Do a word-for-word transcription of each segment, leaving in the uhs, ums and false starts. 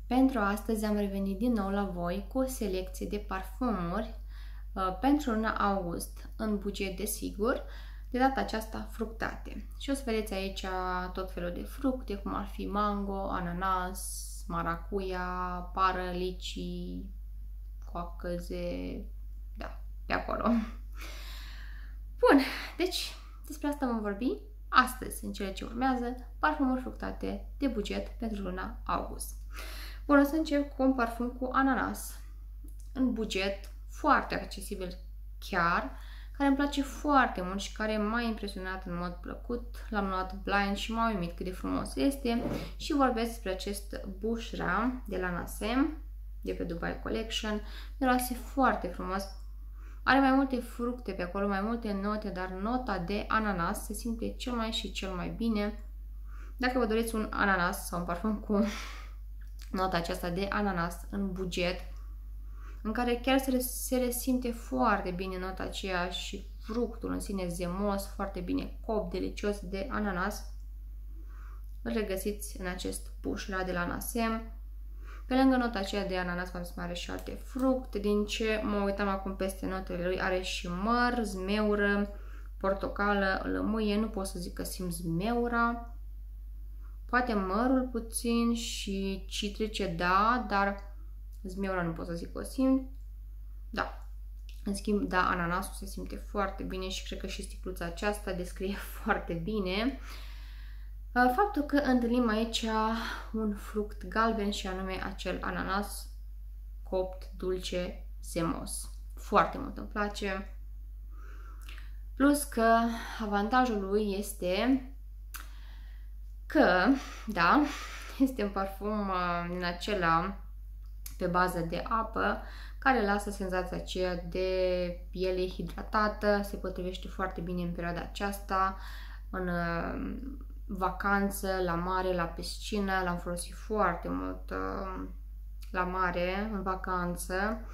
Pentru astăzi am revenit din nou la voi cu o selecție de parfumuri uh, pentru luna august, în buget desigur, de data aceasta fructate. Și o să vedeți aici tot felul de fructe, cum ar fi mango, ananas, maracuia, pară, lici, coacăze, da, pe acolo. Bun, deci despre asta vom vorbi astăzi, în cele ce urmează, parfumuri fructate de buget pentru luna august. Bun, o să încep cu un parfum cu ananas, în buget, foarte accesibil chiar, care îmi place foarte mult și care m-a impresionat în mod plăcut. L-am luat blind și m-a uimit cât de frumos este și vorbesc despre acest Bushra de la Nasem, de pe Dubai Collection. Miroase foarte frumos. Are mai multe fructe pe acolo, mai multe note, dar nota de ananas se simte cel mai și cel mai bine. Dacă vă doriți un ananas sau un parfum cu nota aceasta de ananas în buget, în care chiar se, se resimte foarte bine nota aceea și fructul în sine zemos, foarte bine copt, delicios de ananas, îl regăsiți în acest Bushra de la Nasem. Pe lângă nota aceea de ananas, mai are și alte fructe. Din ce mă uitam acum peste notele lui, are și măr, zmeură, portocală, lămâie. Nu pot să zic că simt zmeura. Poate mărul puțin și citrice, da, dar zmeura nu pot să zic că o simt. Da. În schimb, da, ananasul se simte foarte bine și cred că și sticluța aceasta descrie foarte bine faptul că întâlnim aici un fruct galben și anume acel ananas copt, dulce, zemos. Foarte mult îmi place. Plus că avantajul lui este că, da, este un parfum din acela pe bază de apă care lasă senzația aceea de piele hidratată, se potrivește foarte bine în perioada aceasta, în vacanță, la mare, la piscină. L-am folosit foarte mult la mare, în vacanță,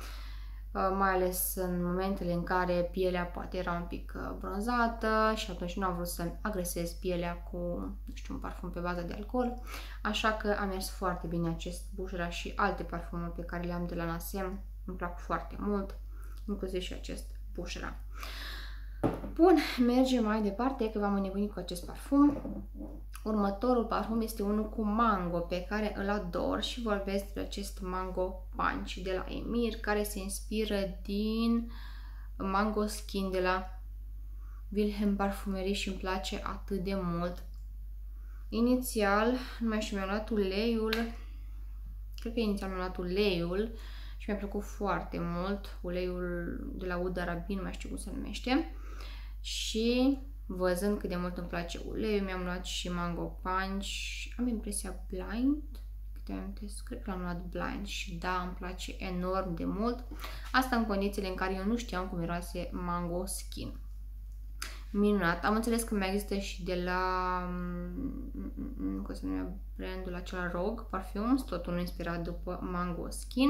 mai ales în momentele în care pielea poate era un pic bronzată și atunci nu am vrut să agresez pielea cu, nu știu, un parfum pe bază de alcool, așa că a mers foarte bine acest Bushra și alte parfumuri pe care le-am de la Nasem, îmi plac foarte mult, inclusiv și acest Bushra. Bun, mergem mai departe, că v-am înnebunit cu acest parfum. Următorul parfum este unul cu mango, pe care îl ador și vorbesc despre acest Mango Punch de la Emir, care se inspiră din Mango Skin de la Wilhelm Parfumerie și îmi place atât de mult. Inițial, nu mai știu, mi-am luat uleiul, cred că inițial mi-am luat uleiul și mi-a plăcut foarte mult, uleiul de la Oud Arabi, nu mai știu cum se numește. Și văzând cât de mult îmi place uleiul, mi-am luat și Mango Punch. Am impresia blind, câte amintesc, cred că l-am luat blind și da, îmi place enorm de mult. Asta în condițiile în care eu nu știam cum miroase Mango Skin. Minunat. Am înțeles că mai există și de la, cum se numea brandul acela, Rogue Parfums, tot unul inspirat după Mango Skin.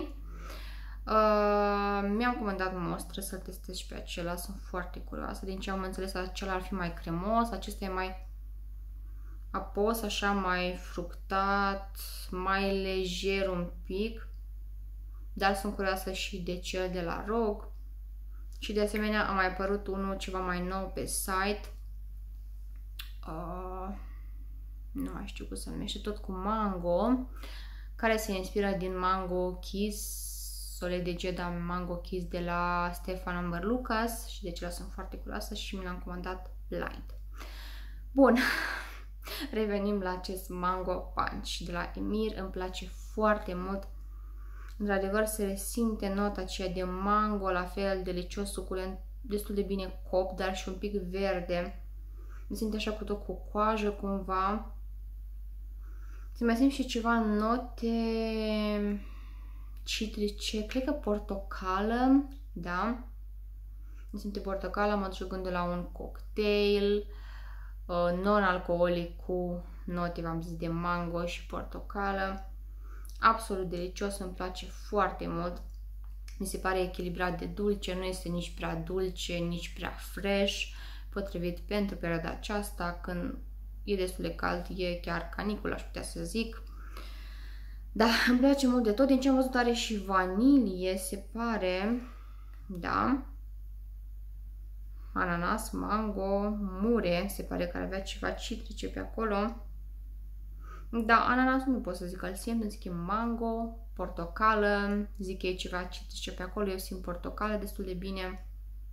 Uh, mi-am comandat mostră să-l testez și pe acela, sunt foarte curioasă. Din ce am înțeles, acela ar fi mai cremos, acesta e mai apos, așa, mai fructat, mai lejer un pic, dar sunt curioasă și de cel de la Rogue. Și de asemenea a mai apărut unul ceva mai nou pe site, uh, nu mai știu cum se numește, tot cu mango, care se inspiră din Mango Kiss, Soleil de Jeda Mango Kiss de la Stefan Amber Lucas și de aceea sunt foarte curioasă și mi l-am comandat blind. Bun, revenim la acest Mango Punch de la Emir, îmi place foarte mult. Într-adevăr se resimte nota aceea de mango, la fel delicios, suculent, destul de bine copt, dar și un pic verde. Mi simte așa cu tot cu coajă cumva. Se mai simt și ceva note citrice, cred că portocală, da? Mi simte portocală, mă duc gândul la un cocktail uh, non-alcoolic cu note, v-am zis, de mango și portocală. Absolut delicios, îmi place foarte mult. Mi se pare echilibrat de dulce, nu este nici prea dulce, nici prea fresh, potrivit pentru perioada aceasta, când e destul de cald, e chiar canicul, aș putea să zic. Da, îmi place mult de tot. Din ce am văzut are și vanilie, se pare. Da. Ananas, mango, mure, se pare că avea ceva citrice pe acolo. Da, ananas nu pot să zic că îl simt, în schimb mango, portocală, zic că e ceva citrice pe acolo, eu simt portocală destul de bine.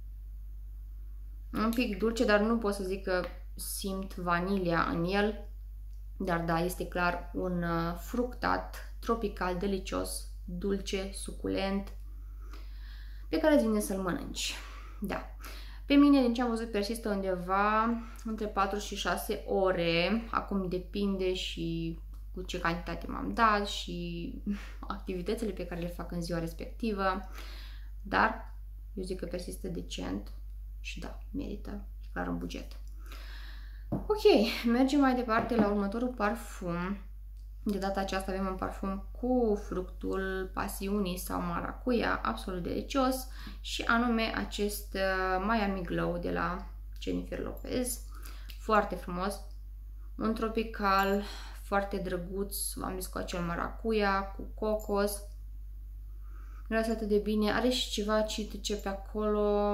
Un pic dulce, dar nu pot să zic că simt vanilia în el. Dar da, este clar un fructat tropical, delicios, dulce, suculent, pe care îți vine să-l mănânci. Da. Pe mine, din ce am văzut, persistă undeva între patru și șase ore. Acum depinde și cu ce cantitate m-am dat și activitățile pe care le fac în ziua respectivă. Dar eu zic că persistă decent și da, merită, e clar un buget. Ok, mergem mai departe la următorul parfum. De data aceasta avem un parfum cu fructul pasiunii sau maracuia, absolut delicios, și anume acest Miami Glow de la Jennifer Lopez. Foarte frumos, un tropical, foarte drăguț, v-am zis, cu acel maracuia, cu cocos. Miroase atât de bine, are și ceva citrice pe acolo.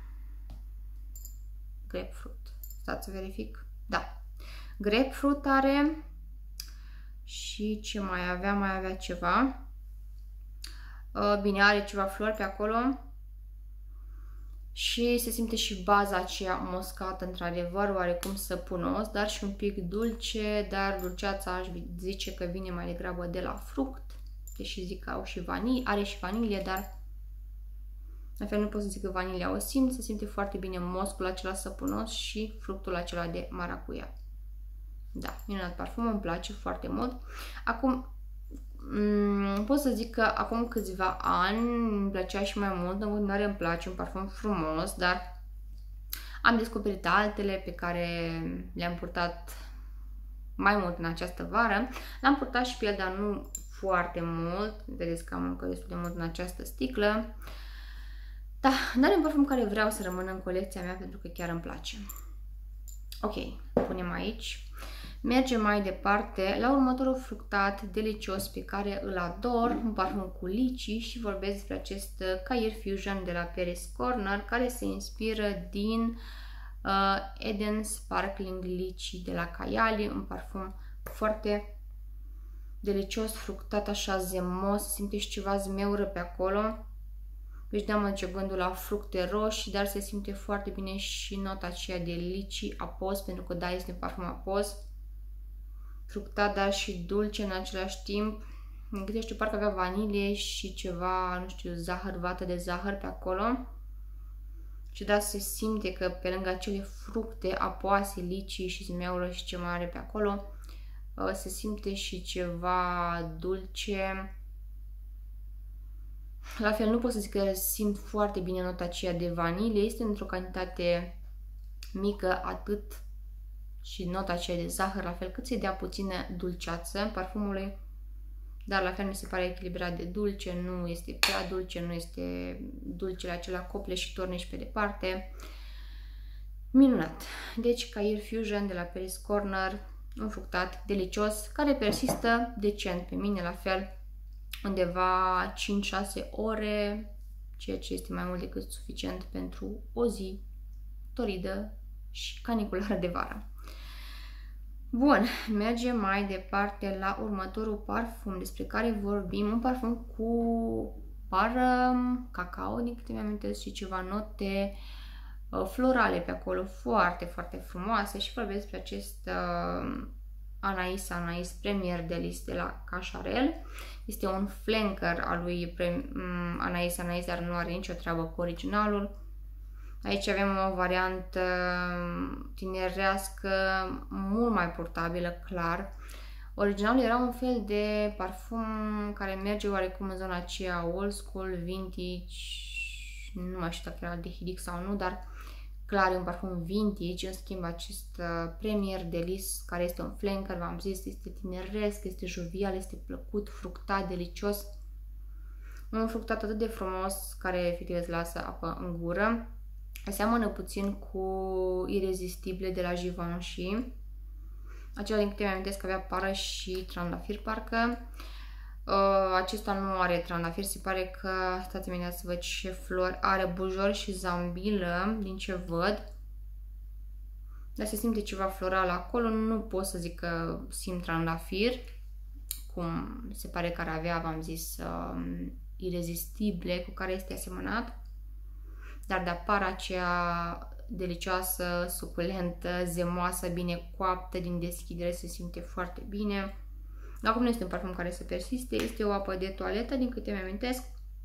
Grapefruit, stați să verific. Da, grapefruit are. Și ce mai avea? Mai avea ceva. Bine, are ceva flori pe acolo. Și se simte și baza aceea moscată, într-adevăr, oarecum săpunos, dar și un pic dulce, dar dulceața aș zice că vine mai degrabă de la fruct. Deși zic că au și vanilie, are și vanilie, dar la fel nu pot să zic că vanilia o simt. Se simte foarte bine moscul acela săpunos și fructul acela de maracuia. Da, minunat parfum, îmi place foarte mult. Acum, pot să zic că acum câțiva ani îmi plăcea și mai mult, în continuare îmi place, un parfum frumos, dar am descoperit altele pe care le-am purtat mai mult în această vară. L-am purtat și pe el, dar nu foarte mult. Vedeți că am încă destul de mult în această sticlă. Da, dar e un parfum care vreau să rămână în colecția mea pentru că chiar îmi place. Ok, punem aici. Mergem mai departe la următorul fructat delicios pe care îl ador, un parfum cu lici, și vorbesc despre acest Cair Fusion de la Paris Corner, care se inspiră din uh, Eden Sparkling Lychee de la Kayali, un parfum foarte delicios, fructat, așa zemos, simte și ceva zmeură pe acolo. Deci dăm în ce gândul la fructe roșii, dar se simte foarte bine și nota aceea de lici apos, pentru că da, este un parfum apos. Fructat, dar și dulce în același timp. În câte știu, parcă avea vanilie și ceva, nu știu, zahăr, vată de zahăr pe acolo. Și da, se simte că pe lângă acele fructe apoase, lici și zmeură și ce mai are pe acolo, se simte și ceva dulce. La fel, nu pot să zic că simt foarte bine nota aceea de vanilie, este într-o cantitate mică, atât și nota aceea de zahăr, la fel, cât să-i dea puțină dulceață parfumului, dar la fel mi se pare echilibrat de dulce, nu este prea dulce, nu este dulcele acela copleșitor nici pe departe. Minunat! Deci, Cair Fusion de la Paris Corner, un fructat delicios, care persistă decent pe mine, la fel, undeva cinci șase ore, ceea ce este mai mult decât suficient pentru o zi toridă și caniculară de vară. Bun, mergem mai departe la următorul parfum despre care vorbim, un parfum cu pară cacao, din câte mi-am amintesc, și ceva note uh, florale pe acolo, foarte, foarte frumoase, și vorbesc despre acest uh, Anais Anais Premier Delice de la Cacharel. Este un flanker al lui Anais Anais, dar nu are nicio treabă cu originalul. Aici avem o variantă tinerească, mult mai purtabilă, clar. Originalul era un fel de parfum care merge oarecum în zona aceea old school, vintage, nu mai știu dacă era de hidic sau nu, dar clar e un parfum vintage. În schimb, acest Premier Delice, care este un flanker, v-am zis, este tineresc, este jovial, este plăcut, fructat, delicios. Un fructat atât de frumos, care efectiv îți lasă apă în gură. Seamănă puțin cu Irrezistible de la Givenchy. Acela, din câte mi-am amintesc, că avea pară și trandafir, parcă. Uh, acesta nu are trandafir, se pare că, stați mine să văd ce flori are, bujor și zambilă, din ce văd. Dar se simte ceva floral acolo, nu pot să zic că simt trandafir, cum se pare că ar avea, v-am zis, uh, irezistible cu care este asemănat. Dar de apar aceea delicioasă, suculentă, zemoasă, bine coaptă, din deschidere se simte foarte bine. Acum nu este un parfum care să persiste, este o apă de toaletă, din câte mi-amintesc.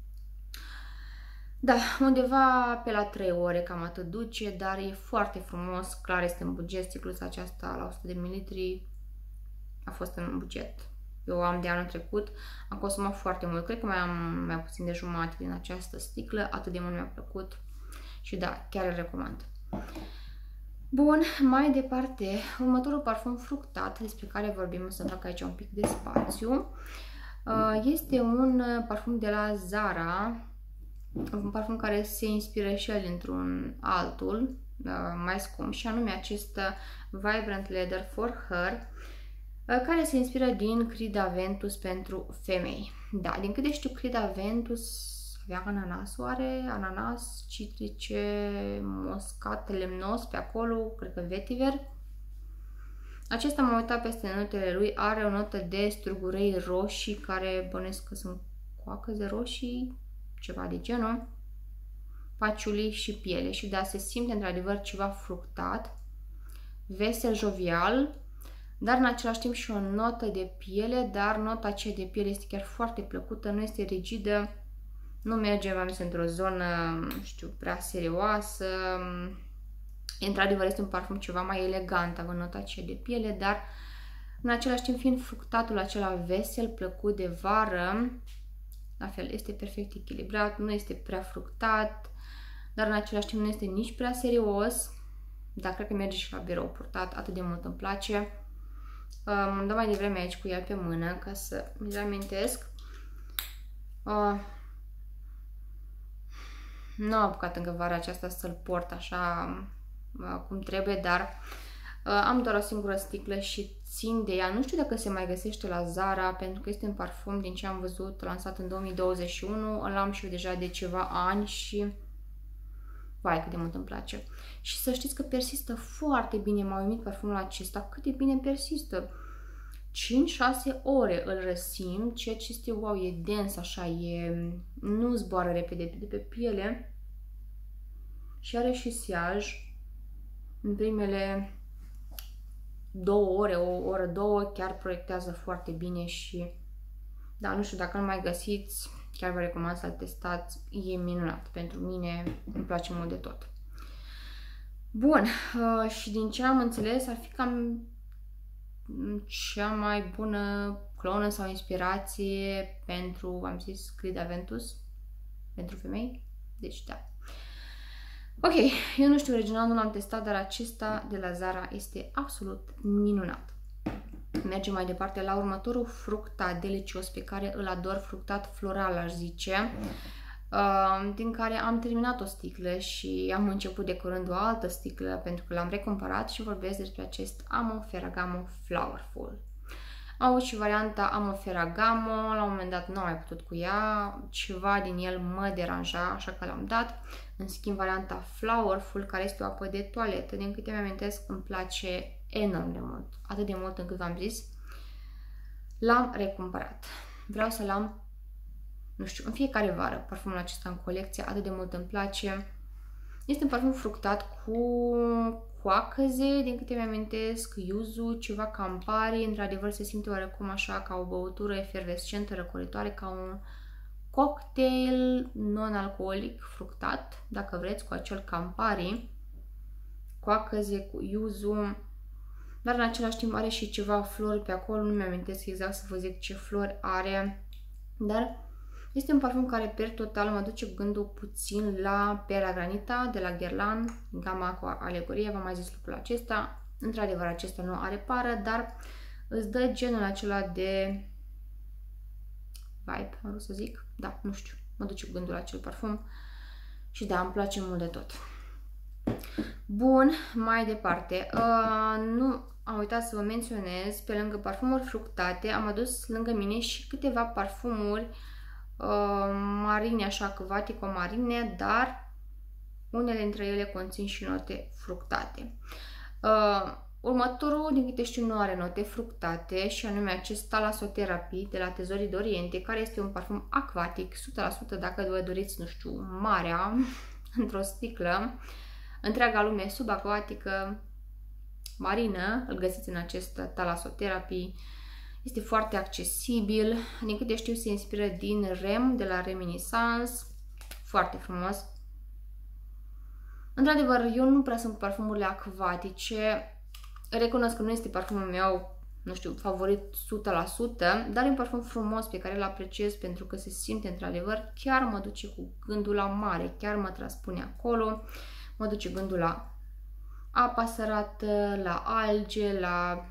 Da, undeva pe la trei ore, cam atât duce, dar e foarte frumos, clar este în buget, sticluța aceasta la o sută de mililitri a fost în buget. Eu am de anul trecut, am consumat foarte mult, cred că mai am mai puțin de jumătate din această sticlă, atât de mult mi-a plăcut și da, chiar îl recomand. Bun, mai departe, următorul parfum fructat despre care vorbim, o să fac aici un pic de spațiu, este un parfum de la Zara, un parfum care se inspiră și el într-un altul mai scump, și anume acest Vibrant Leather for Her, care se inspiră din Creed Aventus pentru femei. Da, din câte știu, Creed Aventus avea ananas, oare? Ananas, citrice, moscat, lemnos pe acolo, cred că vetiver. Acesta, m-am uitat peste notele lui, are o notă de strugurei roșii, care bănesc că sunt coacăze roșii, ceva de genul, paciuli și piele. Și da, se simte într-adevăr ceva fructat, vesel, jovial, dar în același timp și o notă de piele, dar nota aceea de piele este chiar foarte plăcută, nu este rigidă, nu merge, v-am zis, într-o zonă, nu știu, prea serioasă. Într-adevăr este un parfum ceva mai elegant, având nota aceea de piele, dar în același timp fiind fructatul acela vesel, plăcut de vară, la fel, este perfect echilibrat, nu este prea fructat, dar în același timp nu este nici prea serios, dar cred că merge și la birou purtat, atât de mult îmi place. Mă dau mai devreme aici cu el pe mână ca să mi-l amintesc. Uh, nu am apucat încă vara aceasta să-l port așa uh, cum trebuie, dar uh, am doar o singură sticlă și țin de ea. Nu știu dacă se mai găsește la Zara, pentru că este un parfum, din ce am văzut, lansat în două mii douăzeci și unu. Îl am și eu deja de ceva ani și vai, cât de mult îmi place. Și să știți că persistă foarte bine. M-a uimit parfumul acesta, cât de bine persistă. cinci șase ore îl resimt, ceea ce este wow, e dens așa, e, nu zboară repede de pe piele și are și siaj. În primele două ore, o oră, două, chiar proiectează foarte bine și da, nu știu, dacă nu mai găsiți, chiar vă recomand să-l testați, e minunat. Pentru mine îmi place mult de tot. Bun, uh, și din ce am înțeles, ar fi cam cea mai bună clonă sau inspirație pentru, am zis, Creed Aventus, pentru femei. Deci, da. Ok, eu nu știu, original nu l-am testat, dar acesta de la Zara este absolut minunat. Mergem mai departe la următorul fructat delicios pe care îl ador, fructat floral, aș zice, din care am terminat o sticlă și am început de curând o altă sticlă pentru că l-am recumpărat și vorbesc despre acest Amo Ferragamo Flowerful. Am avut și varianta Amo Ferragamo, la un moment dat nu am mai putut cu ea, ceva din el mă deranja, așa că l-am dat. În schimb, varianta Flowerful, care este o apă de toaletă, din câte mi-amintesc, îmi place enorm de mult, atât de mult încât v-am zis, l-am recumpărat. Vreau să-l am, nu știu, în fiecare vară, parfumul acesta în colecție, atât de mult îmi place. Este un parfum fructat cu coacăze, din câte mi-amintesc, yuzu, ceva campari, într-adevăr se simte oarecum așa ca o băutură efervescentă, răcoritoare, ca un cocktail non-alcoolic fructat, dacă vreți, cu acel campari, coacăze cu yuzu, dar în același timp are și ceva flori pe acolo, nu mi-amintesc exact să vă zic ce flori are, dar este un parfum care per total mă duce gândul puțin la Perla Granita de la Guerlain, gama cu alegorie, v-am mai zis lucrul acesta. Într-adevăr, acesta nu are pară, dar îți dă genul acela de vibe, am vrut să zic, da, nu știu, mă duce gândul la acel parfum și da, îmi place mult de tot. Bun, mai departe. Uh, nu am uitat să vă menționez, pe lângă parfumuri fructate, am adus lângă mine și câteva parfumuri uh, marine, așa, acvatico-marine, dar unele dintre ele conțin și note fructate. Uh, următorul, din câte știu, nu are note fructate și anume acest Thalassothérapie de la Tezorii de Oriente, care este un parfum acvatic, o sută la sută dacă vă doriți, nu știu, marea într-o sticlă, întreaga lume subacvatică, marină, îl găsiți în acest Thalassothérapie. Este foarte accesibil, din câte știu se inspiră din Rem, de la Reminiscence, foarte frumos. Într-adevăr, eu nu prea sunt cu parfumurile acvatice, recunosc că nu este parfumul meu, nu știu, favorit o sută la sută, dar e un parfum frumos pe care îl apreciez pentru că se simte într-adevăr, chiar mă duce cu gândul la mare, chiar mă transpune acolo, mă duce gândul la apa sărată, la alge, la,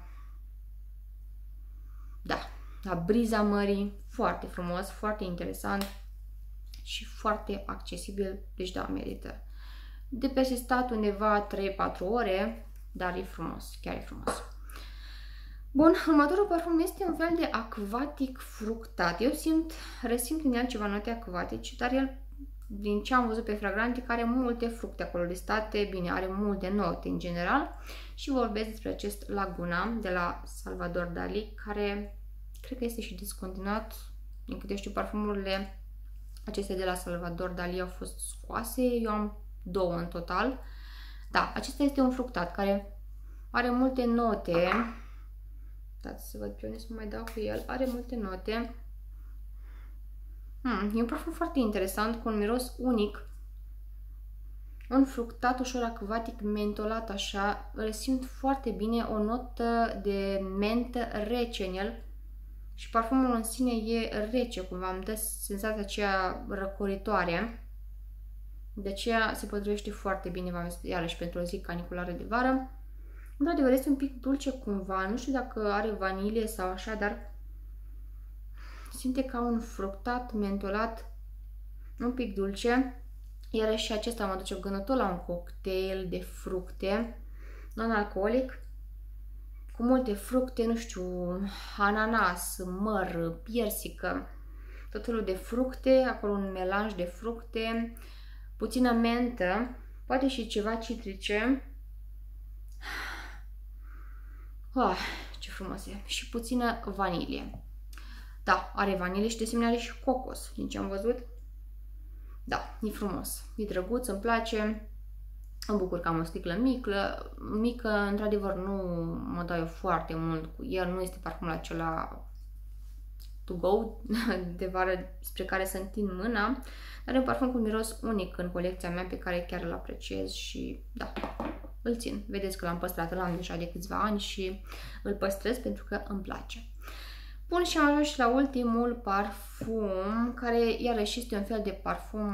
da, la briza mării, foarte frumos, foarte interesant și foarte accesibil, deci da, merită. De persistat undeva trei patru ore, dar e frumos, chiar e frumos. Bun, următorul parfum este un fel de acvatic fructat. Eu simt, resimt în el ceva note acvatice, dar el, din ce am văzut pe Fragrantic, are multe fructe acolo listate, bine, are multe note în general și vorbesc despre acest Laguna de la Salvador Dali, care cred că este și discontinuat, din câte știu, parfumurile acestea de la Salvador Dali au fost scoase, eu am două în total. Da, acesta este un fructat care are multe note. Dați să văd pe unde să mai dau cu el. Are multe note. Hmm, e un parfum foarte interesant, cu un miros unic. Un fructat ușor acvatic, mentolat așa. Resimt foarte bine o notă de mentă rece în el. Și parfumul în sine e rece, cumva îmi dă senzația aceea răcoritoare. De aceea se potrivește foarte bine, v-am zis, iarăși pentru o zi caniculară de vară. Într-adevăr, este un pic dulce cumva, nu știu dacă are vanilie sau așa, dar simte ca un fructat mentolat, un pic dulce. Iarăși și acesta mă duce gândul tot la un cocktail de fructe, non-alcoolic, cu multe fructe, nu știu, ananas, măr, piersică, tot felul de fructe, acolo un melanj de fructe, puțină mentă, poate și ceva citrice. Ah, ce frumos e! Și puțină vanilie. Da, are vanilie și de asemenea are și cocos, din ce am văzut. Da, e frumos, e drăguț, îmi place. Îmi bucur că am o sticlă mică, mică, într-adevăr nu mă dau eu foarte mult cu el, nu este parfumul acela to go de vară spre care să întind mâna, dar e un parfum cu miros unic în colecția mea pe care chiar îl apreciez și da, îl țin. Vedeți că l-am păstrat, l-am deja de câțiva ani și îl păstrez pentru că îmi place. Bun, și am ajuns și la ultimul parfum, care iarăși este un fel de parfum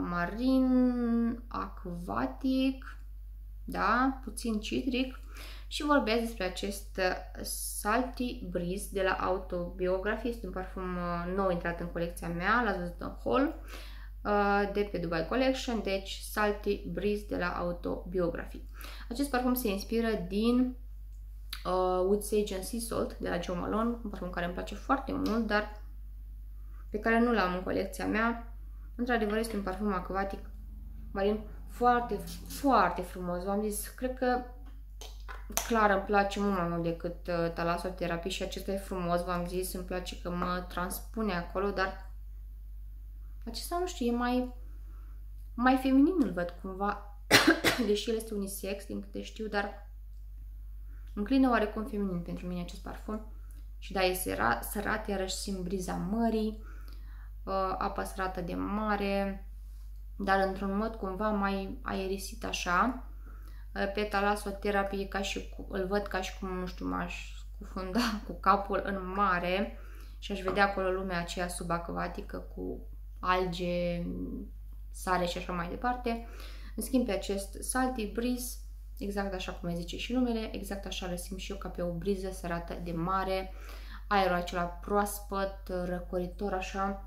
marin, acvatic, da, puțin citric, și vorbesc despre acest Salty Breeze de la Autobiography. Este un parfum nou intrat în colecția mea, l-ați văzut în haul, de pe Dubai Collection, deci Salty Breeze de la Autobiography. Acest parfum se inspiră din uh, Wood Sage and Sea Salt de la Jo Malone, un parfum care îmi place foarte mult, dar pe care nu l-am în colecția mea. Într-adevăr este un parfum acvatic marin foarte, foarte frumos. V-am zis, cred că clar îmi place mult mai mult decât uh, Thalassothérapie și acesta e frumos, v-am zis, îmi place că mă transpune acolo, dar acesta, nu știu, e mai, mai feminin, îl văd cumva, deși el este unisex, din câte știu, dar înclină oarecum feminin pentru mine acest parfum. Și da, e sărat, sărat, iarăși simt briza mării, uh, apa sărată de mare, dar într-un mod cumva mai aerisit așa. Pe Thalassothérapie ca și cu, îl văd ca și cum, nu știu, m-aș scufunda cu capul în mare și aș vedea acolo lumea aceea subacvatică cu alge, sare și așa mai departe. În schimb, pe acest Salty Breeze, exact așa cum zice și numele, exact așa le simt și eu, ca pe o briză sărată de mare, aerul acela proaspăt, răcoritor așa,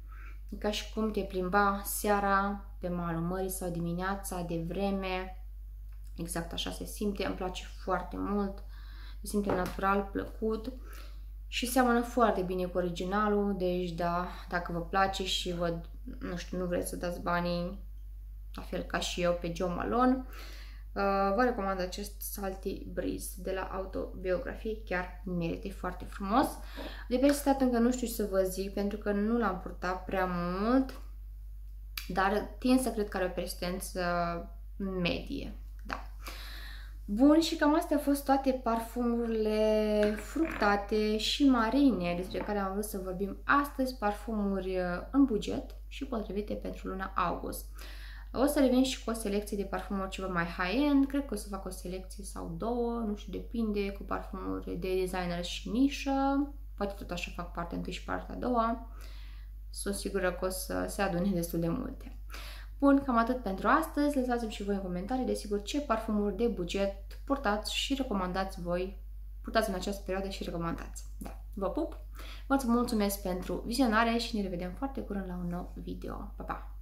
ca și cum te plimba seara pe malul mării sau dimineața de vreme, exact așa se simte, îmi place foarte mult, se simte natural, plăcut și seamănă foarte bine cu originalul, deci da, dacă vă place și vă, nu știu, nu vreți să dați banii, la fel ca și eu, pe Jo Malone, vă recomand acest Salty Breeze de la Autobiografie, chiar merită, foarte frumos. De persistat încă nu știu ce să vă zic, pentru că nu l-am purtat prea mult, dar tind să cred că are o persistență medie, da. Bun, și cam astea au fost toate parfumurile fructate și marine despre care am vrut să vorbim astăzi, parfumuri în buget și potrivite pentru luna august. O să revin și cu o selecție de parfumuri ceva mai high-end, cred că o să fac o selecție sau două, nu știu, depinde, cu parfumuri de designer și nișă, poate tot așa fac partea întâi și partea a doua, sunt sigură că o să se adune destul de multe. Bun, cam atât pentru astăzi, lăsați-mi și voi în comentarii, desigur, ce parfumuri de buget purtați și recomandați voi, purtați în această perioadă și recomandați. Da, vă pup, vă mulțumesc pentru vizionare și ne revedem foarte curând la un nou video. Pa, pa!